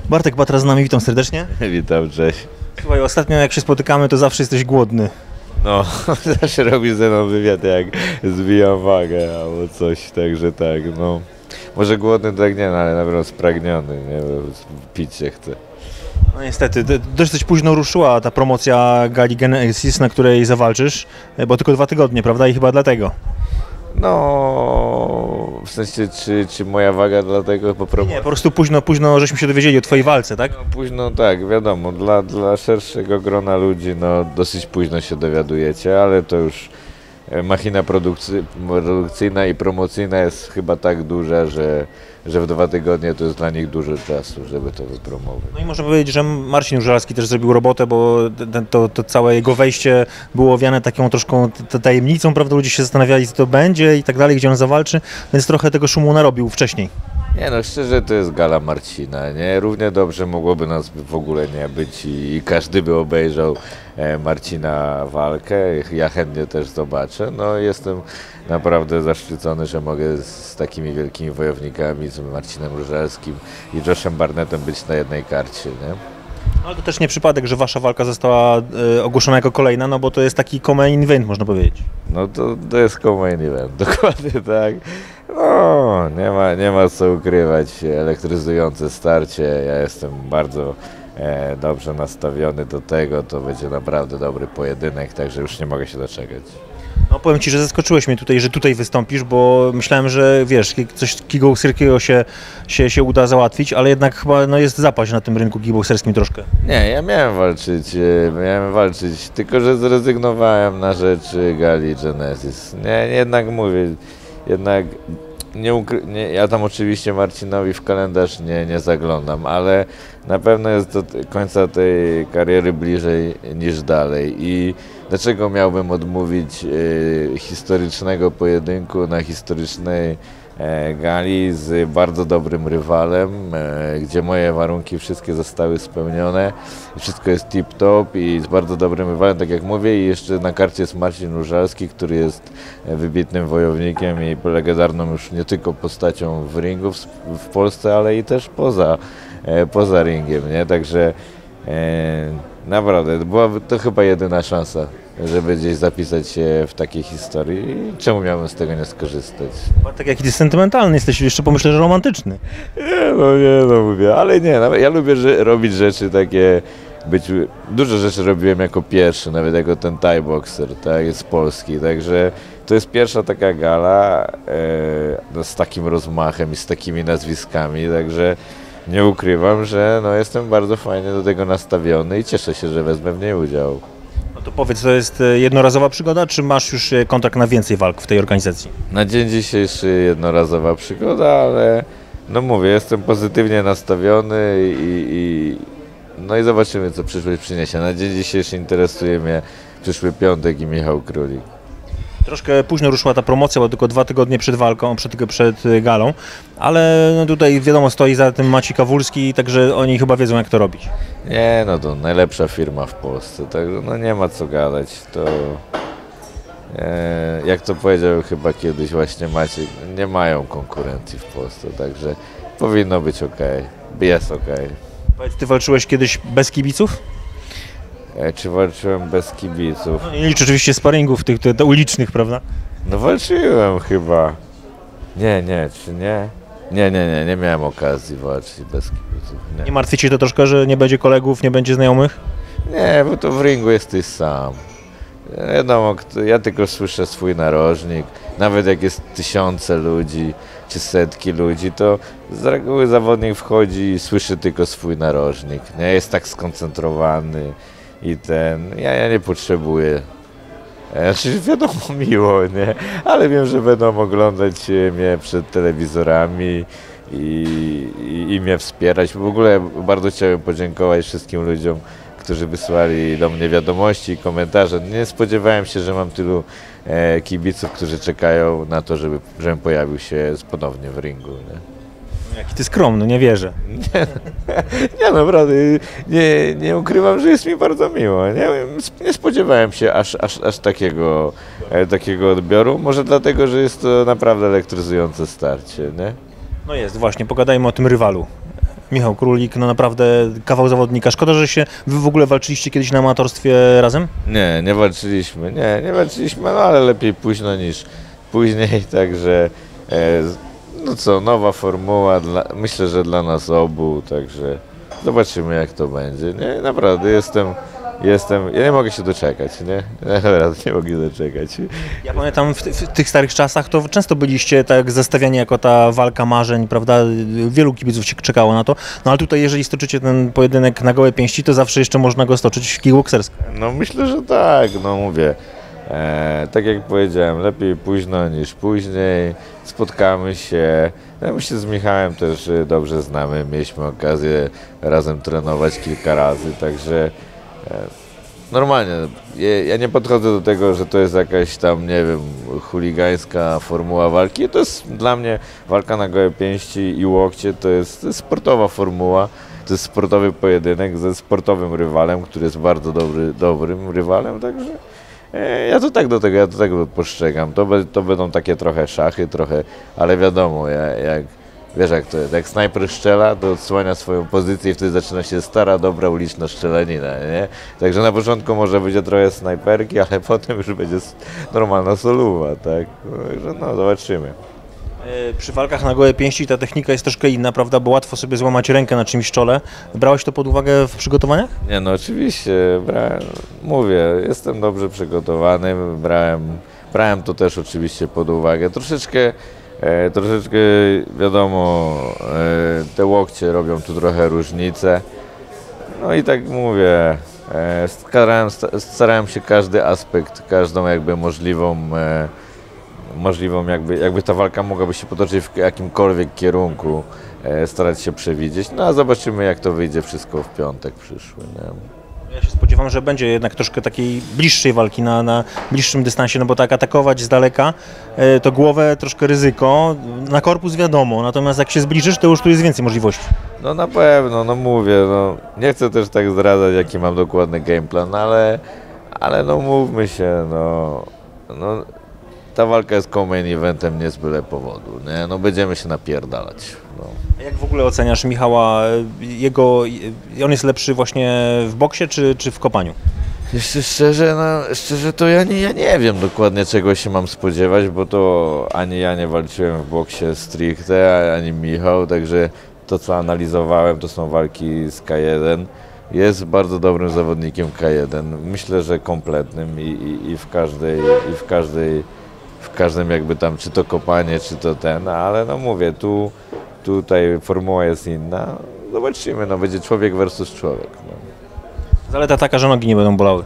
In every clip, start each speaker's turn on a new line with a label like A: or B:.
A: Bartek Batra z nami, witam serdecznie.
B: Witam, cześć.
A: Słuchaj, ostatnio jak się spotykamy, to zawsze jesteś głodny.
B: No, zawsze robisz ze mną wywiad, jak zbijam wagę albo coś, także tak, no. Może głodny tak nie, no, ale na pewno spragniony, nie, bo pić się chce.
A: No niestety, dość późno ruszyła ta promocja Gali Genesis, na której zawalczysz, bo tylko 2 tygodnie, prawda? I chyba dlatego.
B: No, w sensie, czy moja waga dlatego po prostu...
A: Nie, po prostu późno żeśmy się dowiedzieli o twojej walce, tak?
B: No, późno, tak, wiadomo, dla szerszego grona ludzi, no, dosyć późno się dowiadujecie, ale to już machina produkcyjna i promocyjna jest chyba tak duża, że w 2 tygodnie to jest dla nich dużo czasu, żeby to wypromować.
A: No i można powiedzieć, że Marcin Żurawski też zrobił robotę, bo to całe jego wejście było owiane taką troszkę tajemnicą, prawda? Ludzie się zastanawiali, co to będzie i tak dalej, gdzie on zawalczy, więc trochę tego szumu narobił wcześniej.
B: Nie no, szczerze to jest gala Marcina, nie? Równie dobrze mogłoby nas w ogóle nie być i każdy by obejrzał Marcina walkę. Ja chętnie też zobaczę. No jestem naprawdę zaszczycony, że mogę z takimi wielkimi wojownikami, z Marcinem Różalskim i Joshem Barnettem być na jednej karcie, nie?
A: Ale to też nie przypadek, że wasza walka została ogłoszona jako kolejna, no bo to jest taki co-main event, można powiedzieć.
B: No to jest co-main event, dokładnie tak. No, nie ma co ukrywać, elektryzujące starcie, ja jestem bardzo dobrze nastawiony do tego, to będzie naprawdę dobry pojedynek, także już nie mogę się doczekać.
A: No powiem Ci, że zaskoczyłeś mnie tutaj, że tutaj wystąpisz, bo myślałem, że wiesz, coś kickboxerskiego się uda załatwić, ale jednak chyba no, jest zapaść na tym rynku kickboxerskim troszkę.
B: Nie, ja miałem walczyć, tylko że zrezygnowałem na rzecz Gali Genesis. Nie, jednak mówię, ja tam oczywiście Marcinowi w kalendarz nie zaglądam, ale na pewno jest do końca tej kariery bliżej niż dalej. I dlaczego miałbym odmówić historycznego pojedynku na historycznej gali z bardzo dobrym rywalem, gdzie moje warunki wszystkie zostały spełnione i wszystko jest tip-top i z bardzo dobrym rywalem, tak jak mówię, i jeszcze na karcie jest Marcin Różalski, który jest wybitnym wojownikiem i legendarną już nie tylko postacią w ringu w Polsce, ale i też poza ringiem, nie? Także naprawdę, byłaby to chyba jedyna szansa, żeby gdzieś zapisać się w takiej historii. Czemu miałbym z tego nie skorzystać?
A: Tak jak ty sentymentalny jesteś, jeszcze pomyślę, że romantyczny.
B: Nie no mówię, ale nie, ja lubię robić rzeczy takie, dużo rzeczy robiłem jako pierwszy, nawet jako ten Thai boxer, tak, z Polski, także to jest pierwsza taka gala no, z takim rozmachem i z takimi nazwiskami, także nie ukrywam, że no, jestem bardzo fajnie do tego nastawiony i cieszę się, że wezmę w niej udział.
A: No to powiedz, to jest jednorazowa przygoda, czy masz już kontrakt na więcej walk w tej organizacji?
B: Na dzień dzisiejszy jednorazowa przygoda, ale no mówię, jestem pozytywnie nastawiony no i zobaczymy, co przyszłość przyniesie. Na dzień dzisiejszy interesuje mnie przyszły piątek i Michał Królik.
A: Troszkę późno ruszyła ta promocja, bo tylko 2 tygodnie przed walką, przed galą, ale no tutaj wiadomo, stoi za tym Maciej Kawulski, także oni chyba wiedzą, jak to robić.
B: Nie, no to najlepsza firma w Polsce, także no nie ma co gadać, to jak to powiedział chyba kiedyś właśnie Maciek, nie mają konkurencji w Polsce, także powinno być ok, jest ok.
A: Powiedz, ty walczyłeś kiedyś bez kibiców?
B: Czy walczyłem bez kibiców?
A: No nie liczę oczywiście sparingów tych ulicznych, prawda?
B: No walczyłem chyba. Nie miałem okazji walczyć bez kibiców.
A: Nie martwi cię to troszkę, że nie będzie kolegów, nie będzie znajomych?
B: Nie, bo to w ringu jesteś sam. Wiadomo, ja tylko słyszę swój narożnik, nawet jak jest tysiące ludzi czy setki ludzi, to z reguły zawodnik wchodzi i słyszy tylko swój narożnik. Nie jest tak skoncentrowany i ja nie potrzebuję. Znaczy wiadomo, miło, nie? Ale wiem, że będą oglądać mnie przed telewizorami i mnie wspierać. W ogóle bardzo chciałem podziękować wszystkim ludziom, którzy wysłali do mnie wiadomości i komentarze. Nie spodziewałem się, że mam tylu kibiców, którzy czekają na to, żebym pojawił się ponownie w ringu. Nie?
A: Jaki ty skromny, nie wierzę.
B: Nie naprawdę, nie ukrywam, że jest mi bardzo miło. Nie spodziewałem się aż takiego odbioru. Może dlatego, że jest to naprawdę elektryzujące starcie, nie?
A: No jest, właśnie, pogadajmy o tym rywalu. Michał Królik, no naprawdę kawał zawodnika. Szkoda, że się wy w ogóle walczyliście kiedyś na amatorstwie razem?
B: Nie walczyliśmy, nie walczyliśmy, no ale lepiej późno niż później, także no co, nowa formuła, myślę, że dla nas obu, także zobaczymy jak to będzie, nie, naprawdę ja nie mogę się doczekać, nie, naprawdę nie mogę się doczekać.
A: Ja pamiętam w tych starych czasach to często byliście tak zestawiani jako ta walka marzeń, prawda? Wielu kibiców się czekało na to, no ale tutaj jeżeli stoczycie ten pojedynek na gołe pięści, to zawsze jeszcze można go stoczyć kickboksersko.
B: No myślę, że tak, no mówię, tak jak powiedziałem, lepiej późno niż później, spotkamy się, no, my się z Michałem też dobrze znamy, mieliśmy okazję razem trenować kilka razy, także normalnie, ja nie podchodzę do tego, że to jest jakaś tam, nie wiem, chuligańska formuła walki. To jest dla mnie walka na gołe pięści i łokcie, to jest sportowa formuła, to jest sportowy pojedynek ze sportowym rywalem, który jest bardzo dobrym rywalem, także ja to tak postrzegam. To będą takie trochę szachy, ale wiadomo, jak wiesz jak to jest, jak snajper strzela, to odsłania swoją pozycję i wtedy zaczyna się stara, dobra uliczna strzelanina, nie? Także na początku może będzie trochę snajperki, ale potem już będzie normalna soluwa, tak? Także no, zobaczymy.
A: Przy walkach na gołe pięści ta technika jest troszkę inna, prawda, bo łatwo sobie złamać rękę na czymś czole. Brałeś to pod uwagę w przygotowaniach?
B: Nie no, oczywiście, mówię, jestem dobrze przygotowany, brałem to też oczywiście pod uwagę. Troszeczkę wiadomo, te łokcie robią tu trochę różnicę. No i tak mówię, starałem się każdy aspekt, każdą jakby możliwą jakby ta walka mogłaby się potoczyć w jakimkolwiek kierunku, starać się przewidzieć. No a zobaczymy jak to wyjdzie wszystko w piątek przyszły. Nie?
A: Ja się spodziewam, że będzie jednak troszkę takiej bliższej walki na bliższym dystansie, no bo tak atakować z daleka to głowę troszkę ryzyko, na korpus wiadomo, natomiast jak się zbliżysz, to już tu jest więcej możliwości.
B: No na pewno, no mówię, no nie chcę też tak zdradzać jaki mam dokładny gameplan, ale no mówmy się, no ta walka jest main eventem nie z byle powodu, nie? No będziemy się napierdalać. No.
A: A jak w ogóle oceniasz Michała, on jest lepszy właśnie w boksie czy w kopaniu?
B: Jeszcze szczerze to ja nie wiem dokładnie czego się mam spodziewać, bo to ani ja nie walczyłem w boksie stricte, ani Michał, także to co analizowałem to są walki z K1. Jest bardzo dobrym zawodnikiem K1, myślę, że kompletnym i w każdym jakby tam, czy to kopanie, czy to ale no mówię, tutaj formuła jest inna, zobaczymy, no będzie człowiek versus człowiek. No.
A: Zaleta taka, że nogi nie będą bolały.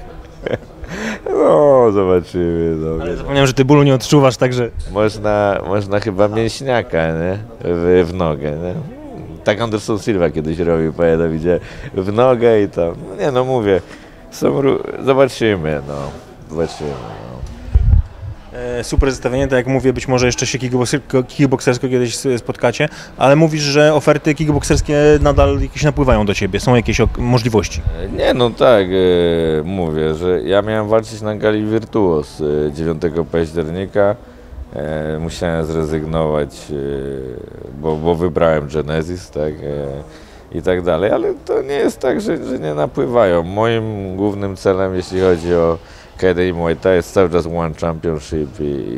B: No, zobaczymy. No.
A: Ale zapomniałem, że ty bólu nie odczuwasz, także...
B: Można chyba mięśniaka, nie? W nogę, nie? Tak Anderson Silva kiedyś robił, pamiętam, idzie w nogę i tam, no nie no mówię, zobaczymy, no. Zobaczymy, no.
A: Super zestawienie, tak jak mówię, być może jeszcze się kickboksersko kiedyś spotkacie, ale mówisz, że oferty kickbokserskie nadal jakieś napływają do ciebie, są jakieś możliwości?
B: Nie, no tak, mówię, że ja miałem walczyć na gali Virtuos 9 października, musiałem zrezygnować, bo wybrałem Genesis, tak, i tak dalej, ale to nie jest tak, że nie napływają. Moim głównym celem, jeśli chodzi o K1 Muay Thai, jest cały czas One Championship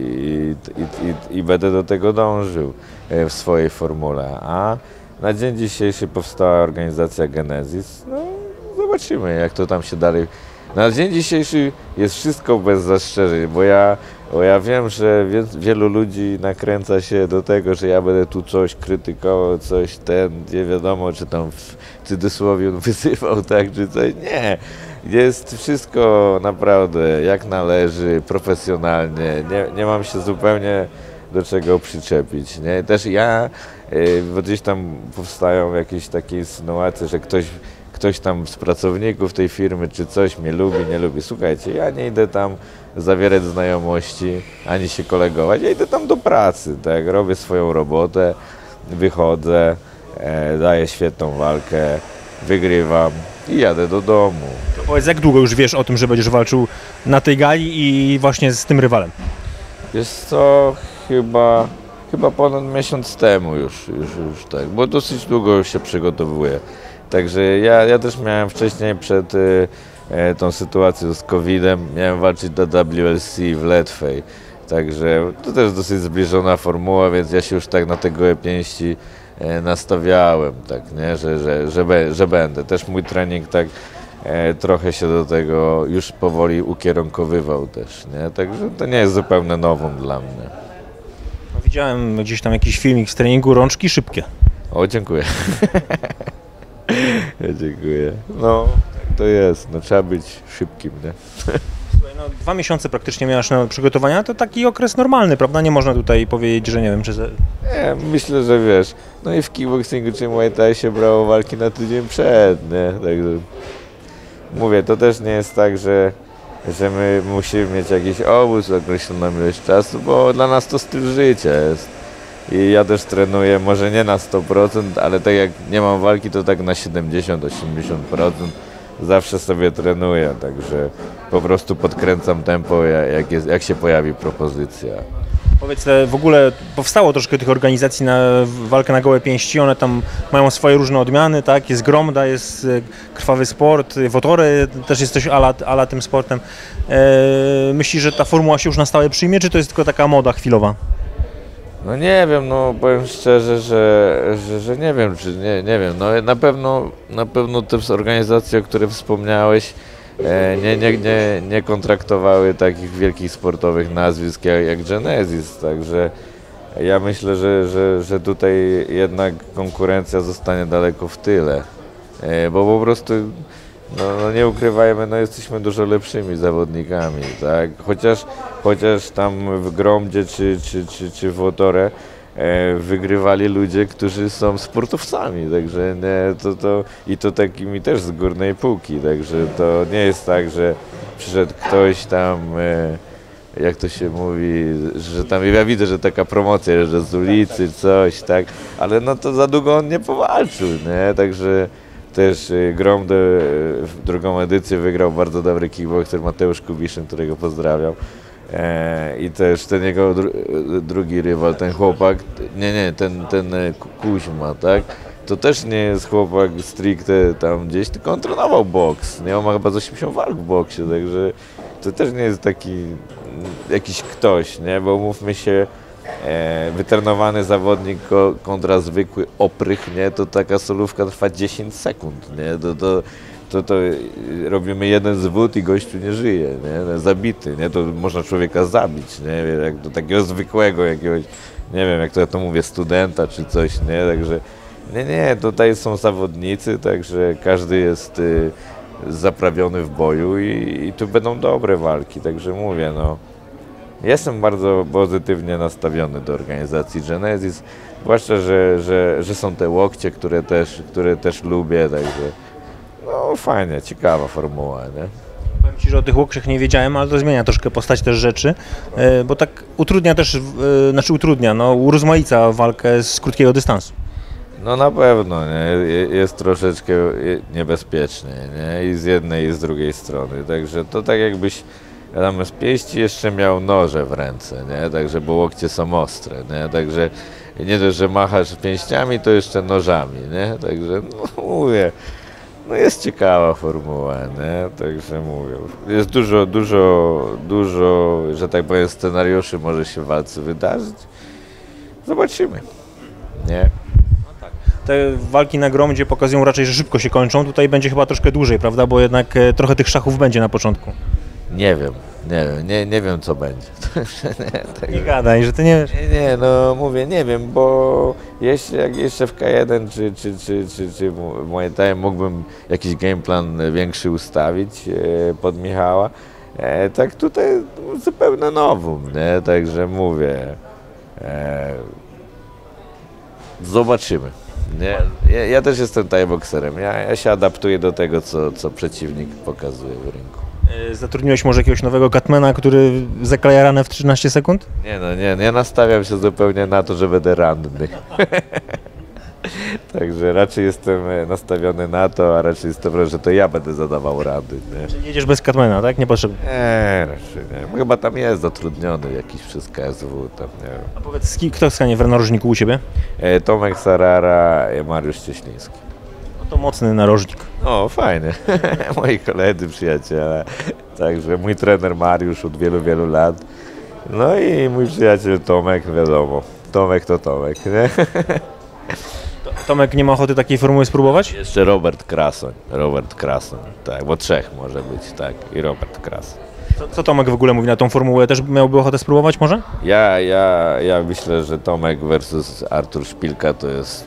B: i będę do tego dążył w swojej formule. A na dzień dzisiejszy powstała organizacja Genesis. No, zobaczymy, jak to tam się dalej... Na dzień dzisiejszy jest wszystko bez zastrzeżeń, bo ja wiem, że wielu ludzi nakręca się do tego, że ja będę tu coś krytykował, nie wiadomo, czy tam w cudzysłowie wyzywał, tak, czy coś. Nie. Jest wszystko naprawdę jak należy, profesjonalnie, nie mam się zupełnie do czego przyczepić, nie? Też bo gdzieś tam powstają jakieś takie insynuacje, że ktoś tam z pracowników tej firmy czy coś mnie lubi, nie lubi. Słuchajcie, ja nie idę tam zawierać znajomości, ani się kolegować, ja idę tam do pracy, tak? Robię swoją robotę, wychodzę, daję świetną walkę, wygrywam i jadę do domu.
A: To powiedz, jak długo już wiesz o tym, że będziesz walczył na tej gali i właśnie z tym rywalem?
B: Jest to chyba ponad miesiąc temu już tak, bo dosyć długo się przygotowuję. Także ja też miałem wcześniej przed tą sytuacją z COVID-em, miałem walczyć do WLC w Letwej. Także to też dosyć zbliżona formuła, więc ja się już tak na te gołe pięści nastawiałem, tak, nie? Że będę. Też mój trening tak trochę się do tego już powoli ukierunkowywał też, nie? Także to nie jest zupełnie nową dla mnie.
A: No, widziałem gdzieś tam jakiś filmik z treningu, rączki szybkie.
B: O, dziękuję. Dziękuję. No, tak to jest, no trzeba być szybkim, nie?
A: Słuchaj, no 2 miesiące praktycznie miałeś na przygotowania, to taki okres normalny, prawda? Nie można tutaj powiedzieć, że nie wiem, czy...
B: Nie, myślę, że wiesz, no i w kickboxingu czy Muay Thai się brało walki na tydzień przed, nie? Także mówię, to też nie jest tak, że my musimy mieć jakiś obóz, określoną ilość czasu, bo dla nas to styl życia jest. I ja też trenuję, może nie na 100%, ale tak jak nie mam walki, to tak na 70-80%. Zawsze sobie trenuję, także po prostu podkręcam tempo, jak się pojawi propozycja.
A: Powiedz, w ogóle powstało troszkę tych organizacji na walkę na gołe pięści, one tam mają swoje różne odmiany, tak? Jest Gromda, jest Krwawy Sport, Wotory też jest coś ala tym sportem. Myślisz, że ta formuła się już na stałe przyjmie, czy to jest tylko taka moda chwilowa?
B: No nie wiem, no powiem szczerze, że nie wiem, czy nie wiem, no na pewno te organizacje, o których wspomniałeś, nie kontraktowały takich wielkich sportowych nazwisk jak Genesis, także ja myślę, że tutaj jednak konkurencja zostanie daleko w tyle, bo po prostu, no nie ukrywajmy, no jesteśmy dużo lepszymi zawodnikami, tak, chociaż tam w Gromdzie czy w Wotorze wygrywali ludzie, którzy są sportowcami, także i to takimi też z górnej półki, także to nie jest tak, że przyszedł ktoś tam, jak to się mówi, że tam, ja widzę, że taka promocja, że z ulicy coś, tak, ale no to za długo on nie powalczył, nie, także też Gromdę w drugą edycję wygrał bardzo dobry kickboxer Mateusz Kubiszyn, którego pozdrawiam. I też ten jego drugi rywal, ten chłopak, ten Kuźma, tak? To też nie jest chłopak stricte tam gdzieś, tylko on trenował boks, nie? On ma chyba z 80 walk w boksie, także to też nie jest taki jakiś ktoś, nie? Bo mówmy się, wytrenowany zawodnik kontra zwykły oprych, nie? To taka solówka trwa 10 sekund, nie? To robimy jeden zwód i gościu nie żyje, nie? Zabity, nie? To można człowieka zabić, nie? Jak do takiego zwykłego jakiegoś, nie wiem jak to ja to mówię, studenta czy coś, nie? Także nie, tutaj są zawodnicy, także każdy jest zaprawiony w boju i tu będą dobre walki, także mówię, no. Jestem bardzo pozytywnie nastawiony do organizacji Genesis, zwłaszcza, że są te łokcie, które też lubię, także no fajnie, ciekawa formuła, nie?
A: Powiem Ci, że o tych łokciach nie wiedziałem, ale to zmienia troszkę postać też rzeczy, bo tak utrudnia też, no urozmaica walkę z krótkiego dystansu.
B: No na pewno, nie? Jest troszeczkę niebezpiecznie, nie? I z jednej i z drugiej strony, także to tak jakbyś zamiast pięści jeszcze miał noże w ręce, nie? Także, bo łokcie są ostre, nie? Także nie dość, że machasz pięściami, to jeszcze nożami, nie? Także, no mówię, no jest ciekawa formuła, nie? Także mówię, jest dużo, że tak powiem, scenariuszy może się w walce wydarzyć. Zobaczymy, nie?
A: Te walki na Gromdzie pokazują raczej, że szybko się kończą, tutaj będzie chyba troszkę dłużej, prawda? Bo jednak trochę tych szachów będzie na początku.
B: Nie wiem co będzie.
A: Nie gadaj, że ty nie wiesz.
B: Nie, no mówię, nie wiem, bo jak jeszcze w K1 czy w Muay Thai mógłbym jakiś gameplan większy ustawić pod Michała, tak tutaj zupełnie nowum, nie? Także mówię, zobaczymy. Nie? Ja też jestem thai-bokserem, ja się adaptuję do tego, co przeciwnik pokazuje w rynku.
A: Zatrudniłeś może jakiegoś nowego cutmana, który zakleja ranę w 13 sekund?
B: Nie, ja nastawiam się zupełnie na to, że będę ranny. Także raczej jestem nastawiony na to, a raczej jest to, że to ja będę zadawał rady. Nie?
A: Czyli jedziesz bez Catmana, tak? Nie potrzebny.
B: Nie, raczej nie. Chyba tam jest zatrudniony jakiś przez KSW, tam nie wiem.
A: A powiedz, kto stanie w narożniku u Ciebie?
B: Tomek Sarara, Mariusz Cieśliński.
A: No to mocny narożnik.
B: O, fajnie. Moi koledzy, przyjaciele. Także mój trener Mariusz od wielu, wielu lat. No i mój przyjaciel Tomek, wiadomo. Tomek to Tomek, nie?
A: Tomek nie ma ochoty takiej formuły spróbować?
B: Jeszcze Robert Krasoń, tak, bo trzech może być, tak, i Robert Krasoń.
A: Co Tomek w ogóle mówi na tą formułę? Też miałby ochotę spróbować może?
B: Ja myślę, że Tomek versus Artur Szpilka to jest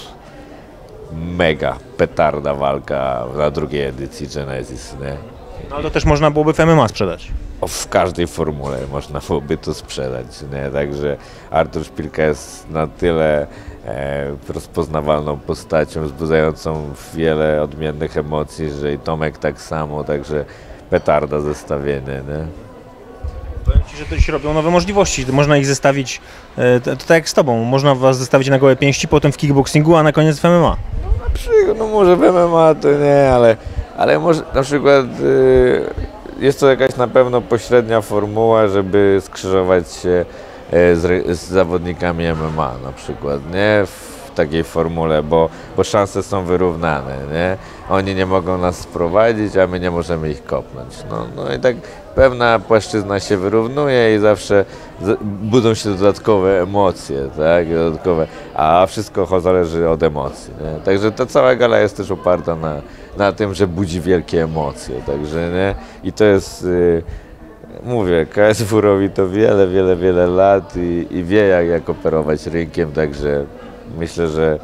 B: mega petarda walka na drugiej edycji Genesis, nie?
A: No ale to też można byłoby w MMA sprzedać.
B: W każdej formule można byłoby to sprzedać, nie? Także Artur Szpilka jest na tyle rozpoznawalną postacią, wzbudzającą wiele odmiennych emocji, że i Tomek tak samo, także petarda zestawienie, nie?
A: Powiem Ci, że to się robią nowe możliwości. Można ich zestawić, to tak jak z Tobą, można Was zestawić na gołe pięści, potem w kickboxingu, a na koniec w MMA.
B: No może w MMA to nie, ale może na przykład jest to jakaś na pewno pośrednia formuła, żeby skrzyżować się z zawodnikami MMA na przykład, nie? W takiej formule, bo szanse są wyrównane, nie? Oni nie mogą nas sprowadzić, a my nie możemy ich kopnąć. No i tak pewna płaszczyzna się wyrównuje i zawsze budzą się dodatkowe emocje, tak? A wszystko zależy od emocji, nie? Także ta cała gala jest też oparta na tym, że budzi wielkie emocje, także nie? I to jest... Mówię, KSW robi to wiele lat i wie jak operować rynkiem, także myślę, że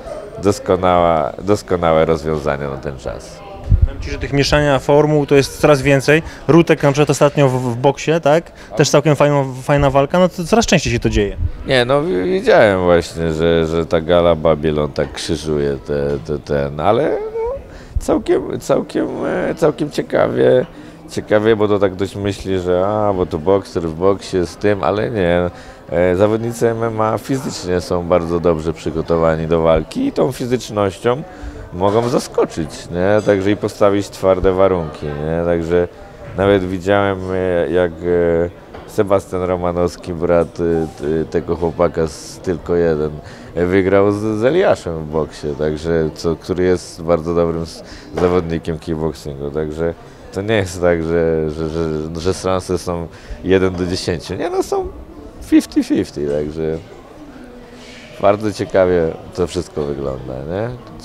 B: doskonałe rozwiązanie na ten czas.
A: Powiem Ci, że tych mieszania formuł to jest coraz więcej. Rutek na przykład ostatnio w boksie, tak? Też całkiem fajna walka, no to coraz częściej się to dzieje.
B: Nie, no widziałem właśnie, że ta gala Babylon tak krzyżuje ale no, całkiem ciekawie, bo to tak dość myśli, że bo to bokser w boksie z tym, ale nie. Zawodnicy MMA fizycznie są bardzo dobrze przygotowani do walki i tą fizycznością mogą zaskoczyć, nie? Także i postawić twarde warunki, nie? Także nawet widziałem, jak Sebastian Romanowski, brat tego chłopaka z Tylko Jeden, wygrał z Eliaszem w boksie, także, który jest bardzo dobrym zawodnikiem kickboxingu, także to nie jest tak, że szanse są 1 do 10. Nie, no są 50-50, także bardzo ciekawie to wszystko wygląda, nie?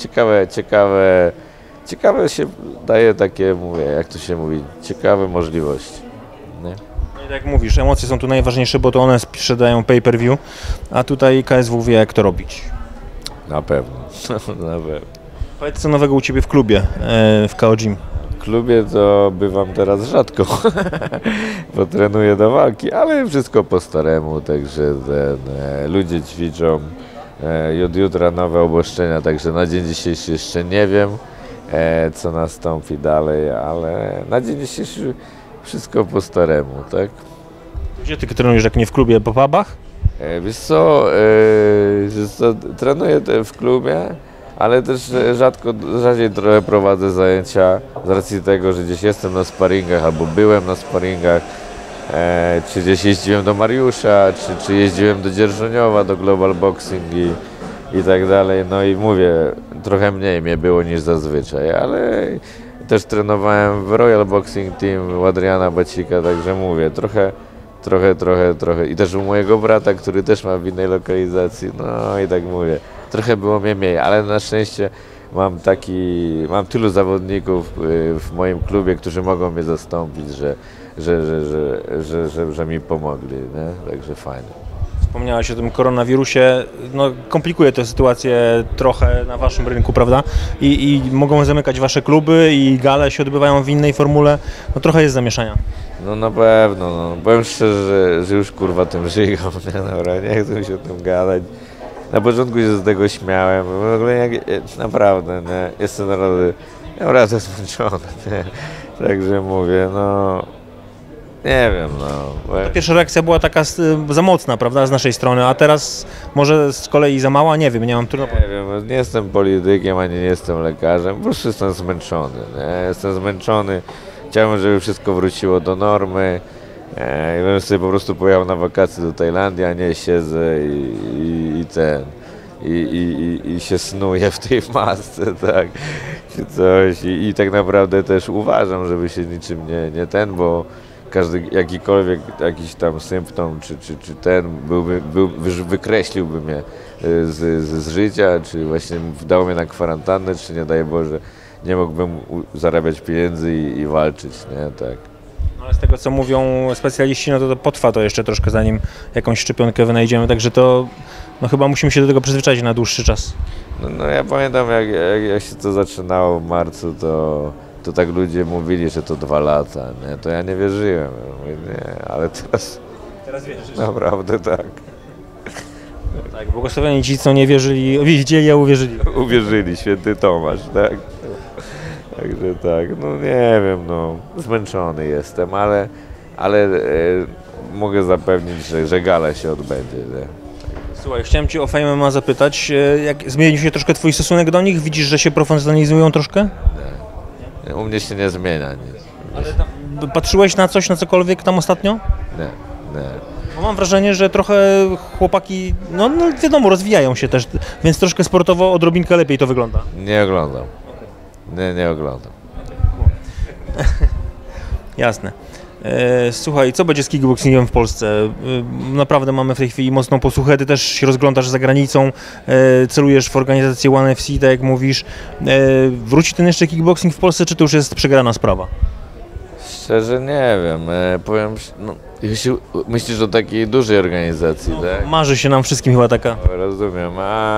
B: Ciekawe się daje takie, mówię, jak to się mówi, ciekawe możliwości, nie?
A: No i tak jak mówisz, emocje są tu najważniejsze, bo to one sprzedają pay-per-view, a tutaj KSW wie, jak to robić.
B: Na pewno, na pewno.
A: Powiedz, co nowego u Ciebie w klubie, w KO Gym?
B: W klubie to bywam teraz rzadko, bo trenuję do walki, ale wszystko po staremu, także ludzie ćwiczą, od jutra nowe obostrzenia, także na dzień dzisiejszy jeszcze nie wiem, co nastąpi dalej, ale na dzień dzisiejszy wszystko po staremu, tak?
A: Gdzie Ty trenujesz, jak nie w klubie, po pubach?
B: Wiesz co, trenuję w klubie, ale też rzadziej trochę prowadzę zajęcia z racji tego, że gdzieś jestem na sparingach albo byłem na sparingach, czy gdzieś jeździłem do Mariusza, czy jeździłem do Dzierżoniowa, do Global Boxing i tak dalej. No i mówię, trochę mniej mnie było niż zazwyczaj, ale też trenowałem w Royal Boxing Team u Adriana Bacika, także mówię, trochę i też u mojego brata, który też ma w innej lokalizacji, no i tak mówię. Trochę było mnie mniej, ale na szczęście mam tylu zawodników w moim klubie, którzy mogą mnie zastąpić, że mi pomogli, nie? Także fajnie.
A: Wspomniałeś o tym koronawirusie, no komplikuje to sytuację trochę na Waszym rynku, prawda? I mogą zamykać Wasze kluby i gale się odbywają w innej formule, no trochę jest zamieszania.
B: No na pewno, no. Powiem szczerze, że już kurwa tym żygam, nie chcę się o tym gadać. Na początku się z tego śmiałem, w ogóle naprawdę, nie? Jestem naprawdę zmęczony, nie? Także mówię, no Nie wiem, no.
A: Ta pierwsza reakcja była taka za mocna, prawda, z naszej strony, a teraz może z kolei za mała, nie wiem, nie mam trudno.
B: Nie wiem, nie jestem politykiem, ani nie jestem lekarzem, po prostu jestem zmęczony, nie? Jestem zmęczony, chciałbym, żeby wszystko wróciło do normy i bym sobie po prostu pojechał na wakacje do Tajlandii, a nie siedzę i się snuję w tej masce, tak, czy coś i tak naprawdę też uważam, żeby się niczym nie bo każdy jakikolwiek jakiś tam symptom, czy ten wykreśliłby mnie z życia, czy właśnie dał mnie na kwarantannę, czy nie daj Boże, nie mógłbym zarabiać pieniędzy i walczyć, nie, tak.
A: No, ale z tego co mówią specjaliści, no to potrwa to jeszcze troszkę, zanim jakąś szczepionkę wynajdziemy, także to no chyba musimy się do tego przyzwyczaić na dłuższy czas.
B: No ja pamiętam jak się to zaczynało w marcu, to tak ludzie mówili, że to 2 lata, nie? To ja nie wierzyłem. Ja mówię, nie, ale teraz
A: wierzysz.
B: Naprawdę tak.
A: Tak, błogosławieni ci, co nie wierzyli, widzieli, a uwierzyli.
B: Uwierzyli, święty Tomasz, tak? Także tak, no nie wiem, no zmęczony jestem, ale mogę zapewnić, że gala się odbędzie, nie?
A: Słuchaj, chciałem cię o Fame MMA zapytać, jak zmienił się troszkę twój stosunek do nich? Widzisz, że się profesjonalizują troszkę?
B: Nie. U mnie się nie zmienia nic.
A: Ale tam, patrzyłeś na coś, na cokolwiek tam ostatnio?
B: Nie.
A: Bo mam wrażenie, że trochę chłopaki, no wiadomo, rozwijają się też, więc troszkę sportowo odrobinkę lepiej to wygląda.
B: Nie oglądam. Nie oglądam.
A: Jasne. Słuchaj, co będzie z kickboxingiem w Polsce? Naprawdę mamy w tej chwili mocną posłuchę, ty też się rozglądasz za granicą, celujesz w organizację One FC, tak jak mówisz. Wróci ten jeszcze kickboxing w Polsce, czy to już jest przegrana sprawa?
B: Szczerze nie wiem, powiem, no, jeśli myślisz o takiej dużej organizacji, tak?
A: Marzy się nam wszystkim chyba taka.
B: Rozumiem,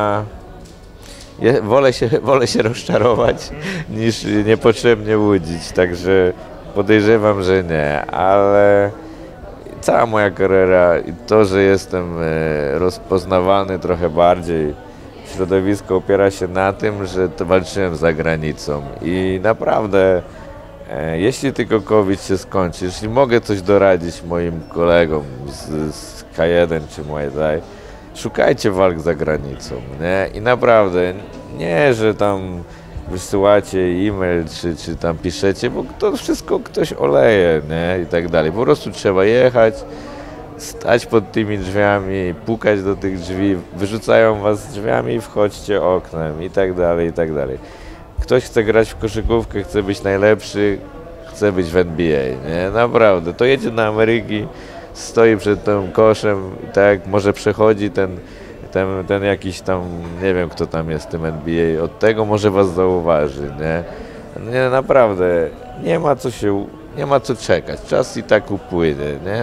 B: wolę się rozczarować niż niepotrzebnie łudzić, także podejrzewam, że nie, ale cała moja kariera i to, że jestem rozpoznawany trochę bardziej, środowisko opiera się na tym, że walczyłem za granicą i naprawdę jeśli tylko COVID się skończy, jeśli mogę coś doradzić moim kolegom z K1 czy Muay Thai, szukajcie walk za granicą, nie? I naprawdę, nie, że tam wysyłacie e-mail, czy tam piszecie, bo to wszystko ktoś oleje, nie? I tak dalej. Po prostu trzeba jechać, stać pod tymi drzwiami, pukać do tych drzwi, wyrzucają was drzwiami i wchodźcie oknem i tak dalej, i tak dalej. Ktoś chce grać w koszykówkę, chce być najlepszy, chce być w NBA, nie? Naprawdę. To jedzie do Ameryki, stoi przed tym koszem, tak, może przechodzi ten jakiś tam, nie wiem kto tam jest w tym NBA, od tego może was zauważy, nie? Nie, naprawdę, nie ma co czekać, czas i tak upłynie, nie?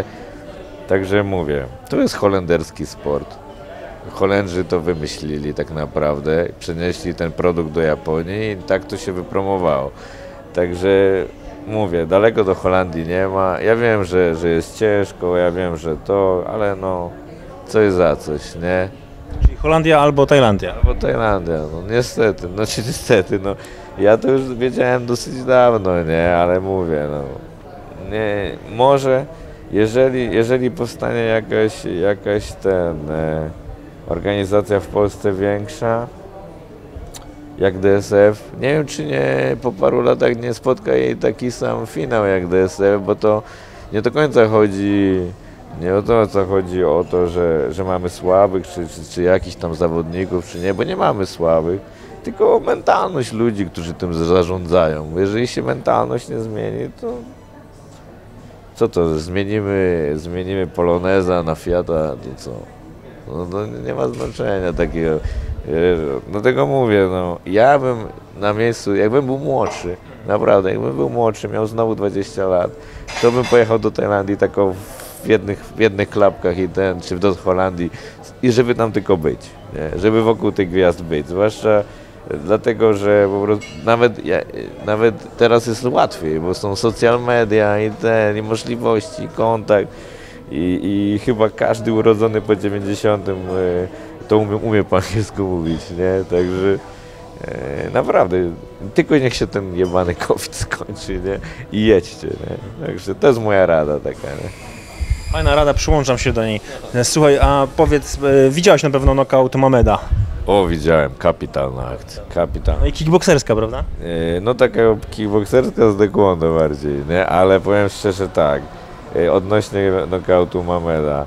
B: Także mówię, to jest holenderski sport. Holendrzy to wymyślili tak naprawdę, przenieśli ten produkt do Japonii i tak to się wypromowało. Także mówię, daleko do Holandii nie ma. Ja wiem, że jest ciężko, ja wiem, że ale no coś za coś, nie?
A: Czyli Holandia albo Tajlandia?
B: Albo Tajlandia, no niestety, no ja to już wiedziałem dosyć dawno, nie? Ale mówię, no nie, może jeżeli powstanie jakaś organizacja w Polsce większa, jak DSF. Nie wiem, czy nie po paru latach nie spotka jej taki sam finał jak DSF, bo to nie do końca chodzi, nie o to, co chodzi o to, że mamy słabych, czy jakichś tam zawodników, czy nie, bo nie mamy słabych, tylko o mentalność ludzi, którzy tym zarządzają. Bo jeżeli się mentalność nie zmieni, to co to, zmienimy Poloneza na Fiata, to co? No to nie ma znaczenia takiego. Dlatego mówię, no, ja bym na miejscu, jakbym był młodszy, naprawdę, jakbym był młodszy, miał znowu 20 lat, to bym pojechał do Tajlandii taką w jednych klapkach czy do Holandii i żeby tam tylko być, nie? Żeby wokół tych gwiazd być, zwłaszcza dlatego, że po prostu nawet teraz jest łatwiej, bo są social media i możliwości, i kontakt i chyba każdy urodzony po 90 to umie po angielsku mówić, nie? Naprawdę, tylko niech się ten jebany COVID skończy, nie? I jedźcie, nie? Także to jest moja rada taka, nie?
A: Fajna rada, przyłączam się do niej. Słuchaj, a powiedz, widziałeś na pewno knockout Mameda.
B: O, widziałem, kapitalna akcja, kapitalna.
A: No i kickbokserska, prawda?
B: No taka kickbokserska z taekwondo bardziej, nie? Ale powiem szczerze tak, odnośnie knockoutu Mameda,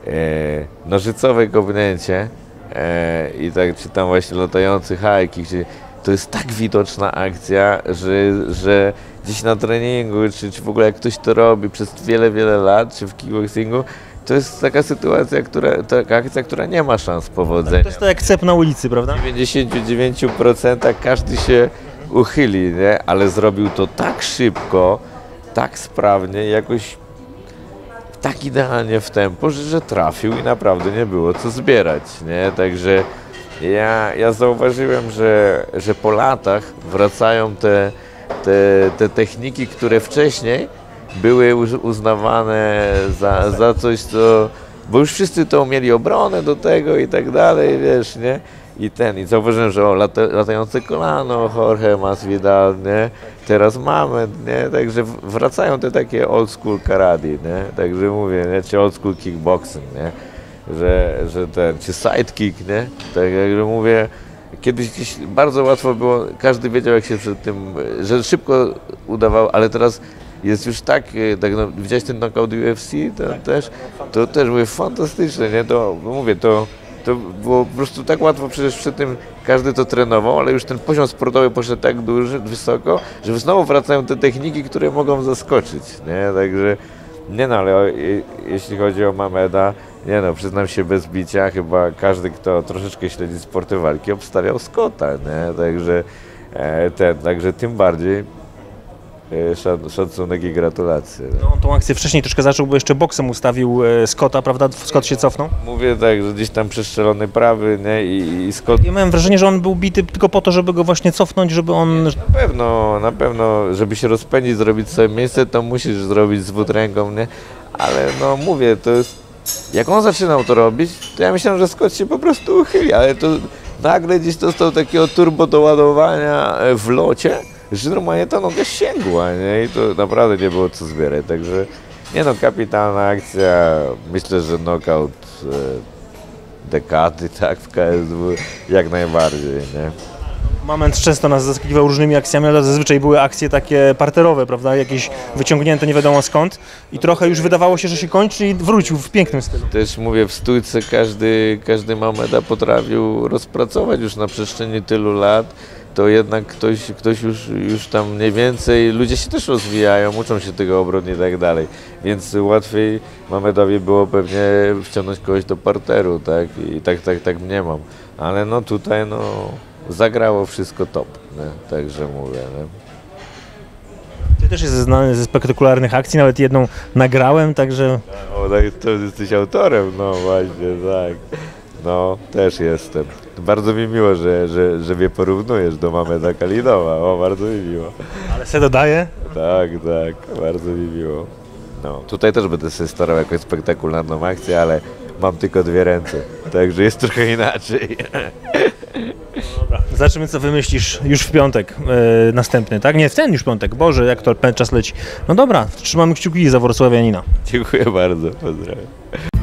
B: nożycowe kopnięcie i tak, czy tam właśnie latający high kick, to jest tak widoczna akcja, że gdzieś na treningu, czy w ogóle jak ktoś to robi przez wiele, wiele lat, czy w kickboxingu, to jest taka sytuacja, taka akcja, która nie ma szans powodzenia.
A: To jest tak jak cep na ulicy, prawda?
B: W 99% każdy się uchyli, nie? Ale zrobił to tak szybko, tak sprawnie, jakoś tak idealnie w tempo, że trafił i naprawdę nie było co zbierać, nie? Także ja zauważyłem, że po latach wracają te techniki, które wcześniej były uznawane za coś, co... Bo już wszyscy to mieli obronę do tego i tak dalej, wiesz, nie? I zauważyłem, że latające kolano, Jorge Masvidal, nie? Teraz mamy, nie? Także wracają te takie old school karate, nie? Także mówię, nie? Czy old school kickboxing, nie? Czy sidekick, nie? Tak jak mówię, kiedyś gdzieś bardzo łatwo było, każdy wiedział jak się przed tym, że szybko udawał, ale teraz jest już tak no, widziałeś ten knockout UFC, to też było fantastyczne, nie? To mówię, to było po prostu tak łatwo, przecież przy tym każdy to trenował, ale już ten poziom sportowy poszedł tak wysoko, że znowu wracają te techniki, które mogą zaskoczyć, nie? Także, nie no, ale jeśli chodzi o Mameda, nie no, przyznam się bez bicia, chyba każdy, kto troszeczkę śledzi sporty walki, obstawiał Scotta, nie? Także tym bardziej szacunek i gratulacje.
A: No, on tą akcję wcześniej troszkę zaczął, bo jeszcze boksem ustawił Scotta, prawda? Scott się cofnął.
B: Mówię tak, że gdzieś tam przestrzelony prawy, nie? I Scott...
A: Ja miałem wrażenie, że on był bity tylko po to, żeby go właśnie cofnąć, żeby on...
B: Na pewno, żeby się rozpędzić, zrobić sobie miejsce, to musisz zrobić z wód ręką, nie? Ale no mówię, to jest... Jak on zaczynał to robić, to ja myślałem, że Scott się po prostu uchyli, ale to nagle gdzieś dostał takiego turbo doładowania w locie, że normalnie ta noga sięgła, nie? I to naprawdę nie było co zbierać, także nie no, kapitalna akcja, myślę, że knockout dekady, tak, w KSW, jak najbardziej, nie?
A: Moment często nas zaskakiwał różnymi akcjami, ale zazwyczaj były akcje takie parterowe, prawda, jakieś wyciągnięte nie wiadomo skąd i trochę już wydawało się, że się kończy i wrócił w pięknym stylu.
B: Też mówię, w stójce każdy Mameda potrafił rozpracować już na przestrzeni tylu lat, to jednak ktoś już tam mniej więcej, ludzie się też rozwijają, uczą się tego obrony i tak dalej, więc łatwiej Mamedowi było pewnie wciągnąć kogoś do parteru, tak, i tak mniemam, ale no tutaj no zagrało wszystko top, nie? Także mówię, nie?
A: Ty też jesteś znany ze spektakularnych akcji, nawet jedną nagrałem, także...
B: O, tak, to jesteś autorem, no właśnie, tak. No, też jestem. Bardzo mi miło, że mnie porównujesz do Mameda Kalinowa, o, bardzo mi miło.
A: Ale se dodaję?
B: Tak, bardzo mi miło. No, tutaj też będę sobie starał jakąś spektakularną akcję, ale mam tylko 2 ręce, także jest trochę inaczej.
A: Dobra, zobaczymy co wymyślisz już w piątek następny, tak? Nie, w ten już piątek, Boże, jak to czas leci. No dobra, trzymamy kciuki za wrocławianina.
B: Dziękuję bardzo, pozdrawiam.